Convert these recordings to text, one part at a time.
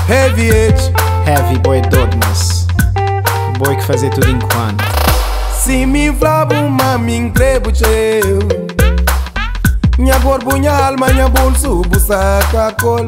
Heavy H. Heavy boy dogmas. Boy que fazia tudo enquanto. Se me flava uma me increbo teu. Minha corpo, minha alma, minha bolso, busca col.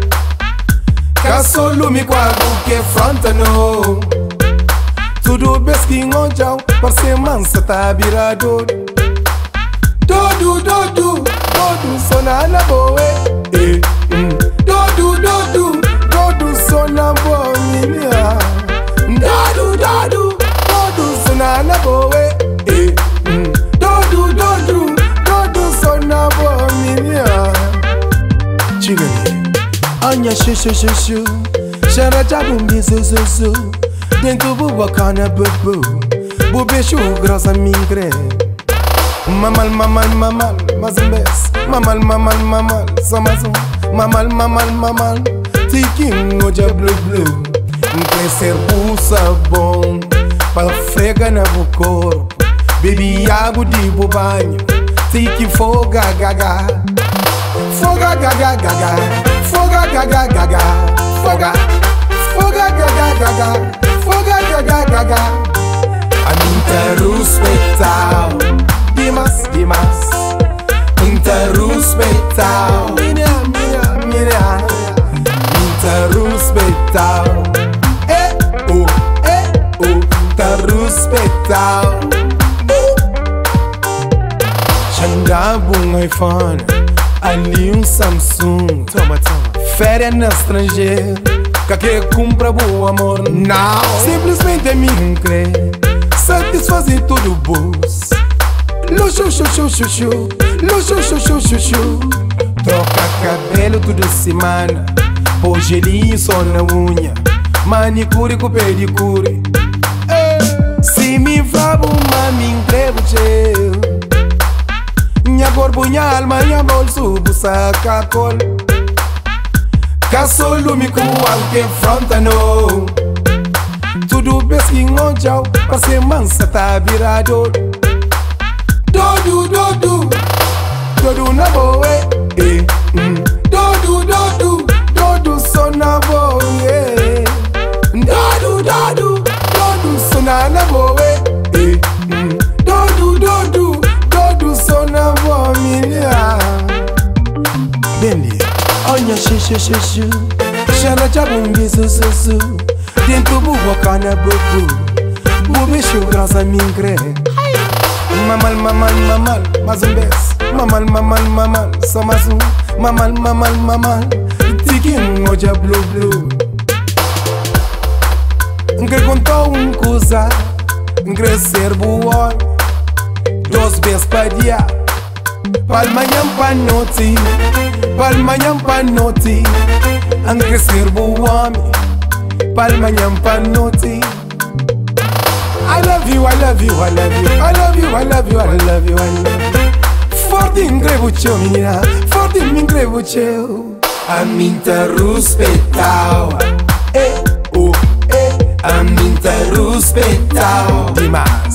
Caçolo me quadro que fronta no. Tudo besquinho jau, parce mansa tá virado. Dodu, dodu, dodu, sona na boe. Dodu, dodu, dodu, sona boa. Dodu, dodu, dodu, sona na boe. Dodu, dodu, dodu, sona boa. Chigani, anya XuXu, shara jabumbi su. Dentro do bacana bubu, bubeixo grossa mingre. Mamal, mamal, mamal, mas um bes. Mamal, mamal, mamal, só mais um. Mamal, mamal, mamal, tiquinho hoje é blue blue. Crescer pulsa bom, para frega na corpo. Bebi água de banho, tique foga gaga. Foga gaga gaga, foga gaga gaga, foga. Foga gaga gaga, foga gaga gaga. A mim te respeitar, dimas, dimas. Te respeitar, mira, mira, mira. Te respeitar, oh, te respeitar. Xangava iPhone, ali Samsung. Toma, toma. Férias no estrangeiro. Que compra bom amor, não. Simplesmente me crê, satisfazer todo o bolso. Luxo, xuxu, xuxu, luxo, xuxu, xuxu. Troca cabelo toda semana, pôr gelinho só na unha, manicure com pedicure. Se me flava uma me entrego teu. Minha corpo, minha alma, minha bolso, busca col. Caçolo me coal que fronta no. Tudo besquinho jau, parce mansa tá virado. Dodu, dodu, dodu na boe. Dodu, dodu, dodu so na boe. Dodu, dodu, dodu so na boe. Dodu, dodu, dodu so na boe. Bendy. Anya XuXu, shara jabumbi su. Dentro do bacana bubu, bubeixo grossa mingre. Mamal, mamal, mamal, mais um bes. Mamal, mamal, mamal, só mais um. Mamal, mamal, mamal, tiquinho hoje é blue blue. Ngre contou coisa, ngre ser boa. Dos vezes para dia. Palmanham panoti, palmanham panoti. Angre servo homem, palmanham panoti. I love you, I love you, I love you, I love you, I love you, I love you, I love you. Forte ingrevo teu, menina, forte me ingrevo teu. A mim te respeitar, a mim te respeitar. Demais.